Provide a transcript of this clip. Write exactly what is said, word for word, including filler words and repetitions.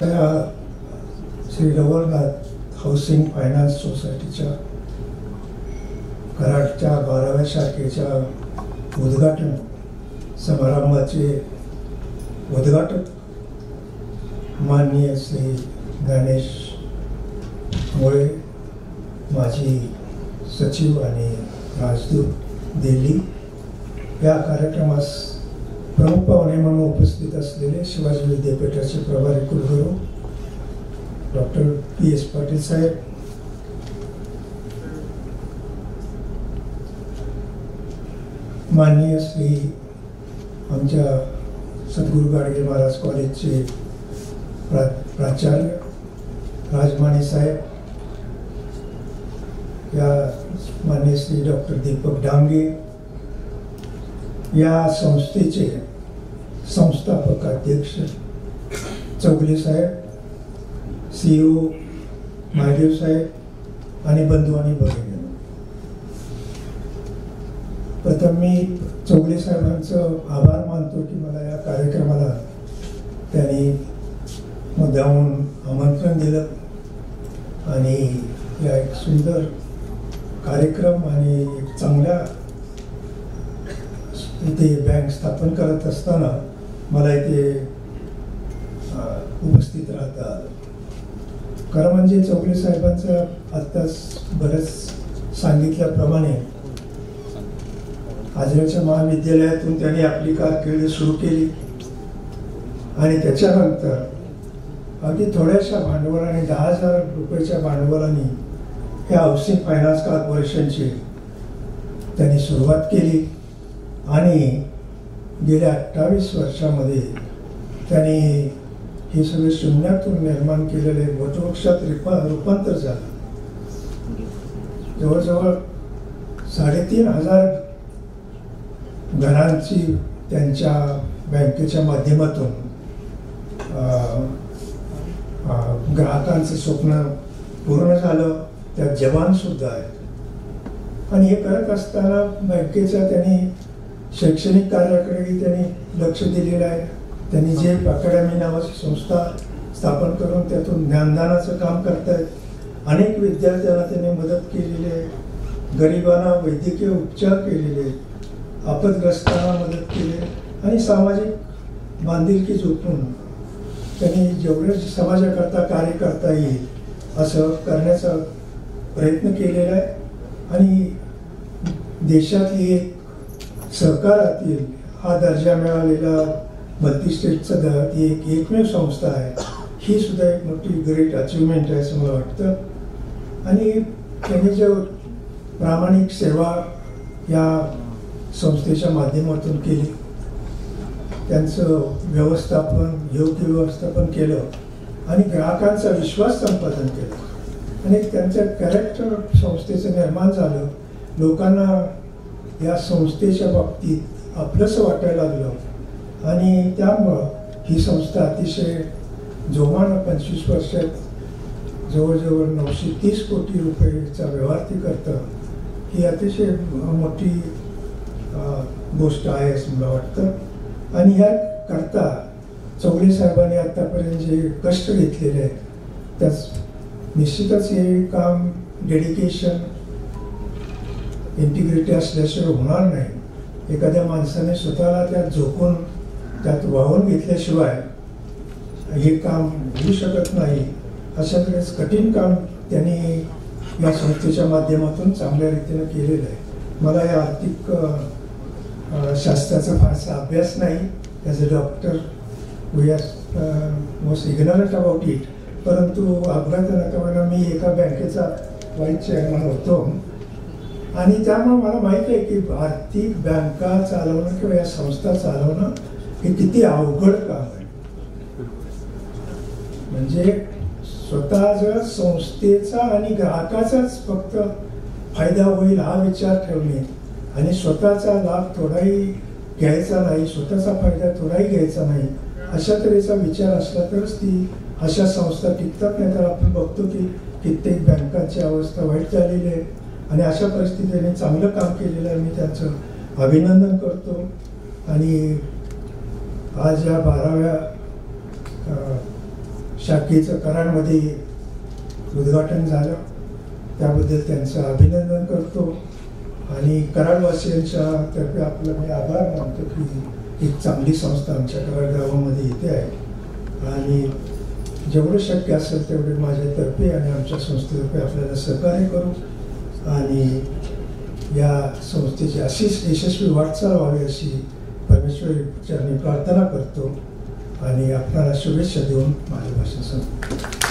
Shri Ravalnath housing finance सोसायटीच्या कराडच्या बाराव्या शाखेच्या उद्घाटन समारंभाचे उद्घाटक माननीय श्री गणेश मुळे, माजी सचिव आणि राजदूत दिल्ली, या कार्यक्रमास प्रमुख पाहुणे म्हणून उपस्थित असलेले शिवाजी विद्यापीठाचे प्रभारी कुलगुरू डॉक्टर पी एस पाटील साहेब, माननीय श्री आमच्या सद्गुरू गाडगे महाराज कॉलेजचे प्रा प्राचार्य राजमाने साहेब, या माननीय श्री डॉक्टर दीपक डांगे, या संस्थेचे संस्थापक अध्यक्ष चौगले साहेब, सीईओ महादेव साहेब आणि बंधू आणि भगिनी, प्रथम मी चौगले साहेबांचं आभार मानतो की मला या कार्यक्रमाला त्यांनी मुद्दामून आमंत्रण दिलं आणि या एक सुंदर कार्यक्रम आणि एक चांगल्या इथे बँक स्थापन करत असताना मला इथे उपस्थित राहता आलं. खरं म्हणजे चौगले साहेबांचं आत्ताच बरंच सांगितल्याप्रमाणे आजऱ्याच्या महाविद्यालयातून त्यांनी आपली कारकीर्द सुरू केली आणि त्याच्यानंतर अगदी थोड्याशा भांडवलाने दहा हजार रुपयाच्या भांडवलाने या हाऊसिंग फायनान्स कॉर्पोरेशनची त्यांनी सुरुवात केली आणि गेल्या अठ्ठावीस वर्षामध्ये त्यांनी हे सगळे शून्यातून निर्माण केलेले वटवृक्षात रूपांतर झालं. जवळजवळ साडेतीन हजार घरांची त्यांच्या बँकेच्या माध्यमातून ग्राहकांचं स्वप्न पूर्ण झालं. त्यात जवान सुद्धा आहेत आणि हे करत असताना बँकेच्या त्यांनी शैक्षणिक कार्याकडेही त्यांनी लक्ष दिलेलं आहे. त्यांनी जे अकॅडमी नावाची संस्था स्थापन करून त्यातून ज्ञानदानाचं काम करतायत. अनेक विद्यार्थ्यांना त्यांनी मदत केलेली आहे, गरिबांना वैद्यकीय उपचार केलेले, आपदग्रस्तांना मदत केली आणि सामाजिक बांधिलकी जपून त्यांनी जेवढे समाजाकरता कार्य करता येईल असं करण्याचा प्रयत्न केलेला आहे. आणि देशातली एक सहकारातील हा दर्जा मिळालेला मल्टीस्टेटचा द ती एक एकमेव संस्था आहे. ही सुद्धा एक मोठी ग्रेट अचिव्हमेंट आहे असं मला वाटतं. आणि त्यांनी जो प्रामाणिक सेवा या संस्थेच्या माध्यमातून केली, त्यांचं व्यवस्थापन योग्य व्यवस्थापन केलं आणि ग्राहकांचा विश्वास संपादन केलं आणि त्यांचं कॅरेक्टर संस्थेचं निर्माण झालं. लोकांना या संस्थेच्या बाबतीत आपलंसं वाटायला लागलं आणि त्यामुळं ही संस्था अतिशय जोमानं पंचवीस वर्षात जवळजवळ नऊशे तीस कोटी रुपयेचा व्यवहार ती करतं. ही अतिशय मोठी गोष्ट आहे असं मला वाटतं. आणि ह्या करता चौगले साहेबांनी आतापर्यंत जे कष्ट घेतलेले आहेत त्याच निश्चितच हे काम डेडिकेशन इंटिग्रिटी असल्याशिवाय होणार नाही. एखाद्या माणसाने स्वतःला त्यात झोकून त्यात वाहून घेतल्याशिवाय हे काम होऊ शकत नाही. अशा वेळेस कठीण काम त्यांनी या संस्थेच्या माध्यमातून चांगल्या रीतीने केलेलं आहे. मला या आर्थिक शास्त्राचा फारसा अभ्यास नाही, as a doctor we are most ignorant about it, परंतु अपघातानकामध्ये मी एका बँकेचा वाईस चेअरमन होतो आणि त्यामुळे मला माहीत आहे की आर्थिक बँका चालवणं किंवा या संस्था चालवणं हे किती अवघड काम आहे. म्हणजे स्वतःच्या संस्थेचा आणि ग्राहकाचाच फक्त फायदा होईल हा विचार ठेवणे आणि स्वतःचा लाभ थोडाही घ्यायचा नाही, स्वतःचा फायदा थोडाही घ्यायचा नाही, अशा तऱ्हेचा विचार असला तरच ती अशा संस्था टिकतात. नाही तर आपण बघतो की कित्येक बँकांची अवस्था वाईट झालेली आहे आणि अशा परिस्थितीने चांगलं काम केलेलं आहे. मी त्यांचं अभिनंदन करतो. आणि आज या बाराव्या शाखेचं कराडमध्ये उद्घाटन झालं, त्याबद्दल त्यांचं अभिनंदन करतो आणि कराडवासियांच्या तर्फे आपलं मी आभार मानतो की एक चांगली संस्था आमच्या कराड गावामध्ये येते आहे आणि जेवढं शक्य असेल तेवढे माझ्यातर्फे आणि आमच्या संस्थेतर्फे आपल्याला सहकार्य करू आणि या संस्थेची अशीच यशस्वी वाटचाल व्हावी अशी परमेश्वराचरणी प्रार्थना करतो आणि आपल्याला शुभेच्छा देऊन माझे भाषण संपतो.